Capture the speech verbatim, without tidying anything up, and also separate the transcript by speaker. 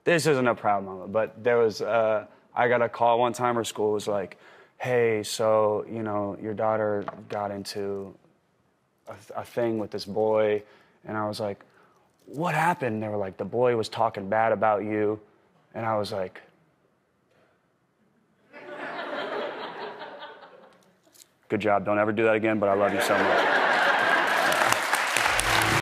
Speaker 1: this isn't a proud moment, but there was, uh, I got a call one time where school was like, hey, so, you know, your daughter got into a, a thing with this boy. And I was like, what happened? And they were like, the boy was talking bad about you. And I was like, good job, don't ever do that again, but I love you so much.